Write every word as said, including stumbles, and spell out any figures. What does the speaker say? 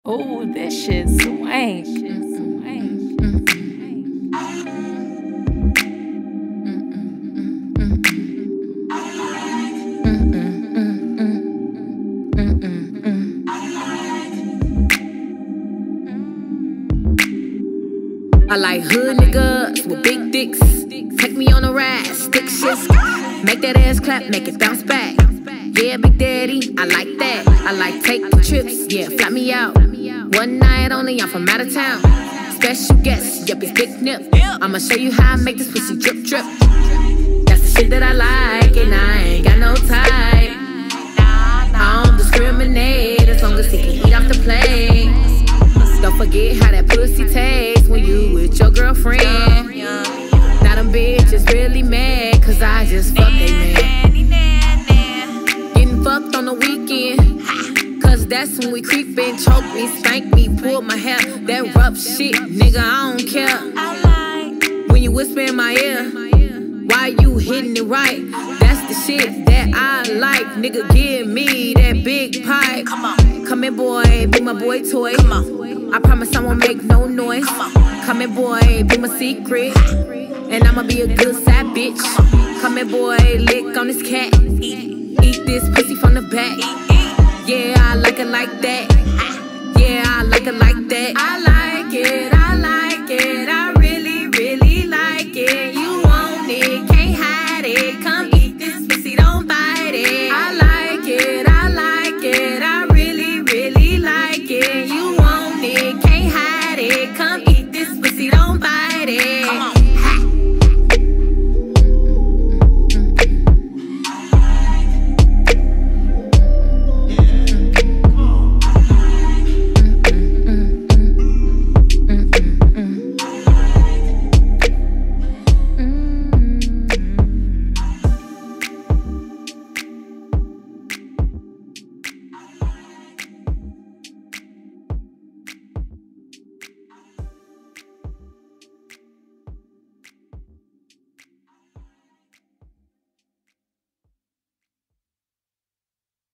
Oh, this shit swank. I like hood niggas with big dicks. Take me on a ride, stick shit. Make that ass clap, make it bounce back. Yeah, Big Daddy, I like that. I like taking trips, yeah, fly me out. One night only, I'm from out of town. Special guest, yep, it's big nip. I'ma show you how I make this pussy drip drip. That's the shit that I like, and I ain't got no type. I don't discriminate as long as he can eat off the plate. Don't forget how that pussy tastes when you with your girlfriend. Now them bitches really mad cause I just fucked they man. Getting fucked on the weekend, cause that's when we creep in, choke me, spank me, pull my hair. That rough shit, nigga, I don't care. When you whisper in my ear, why you hitting it right? That's the shit that I like. Nigga, give me that big pipe. Come on, come here, boy, be my boy toy. Come on. I promise I won't make no noise. Come here, boy, be my secret. And I'ma be a good side bitch. Come here, boy, lick on this cat. Eat this pussy from the back. Yeah, I like it like that. Yeah, I like it like that. I like it.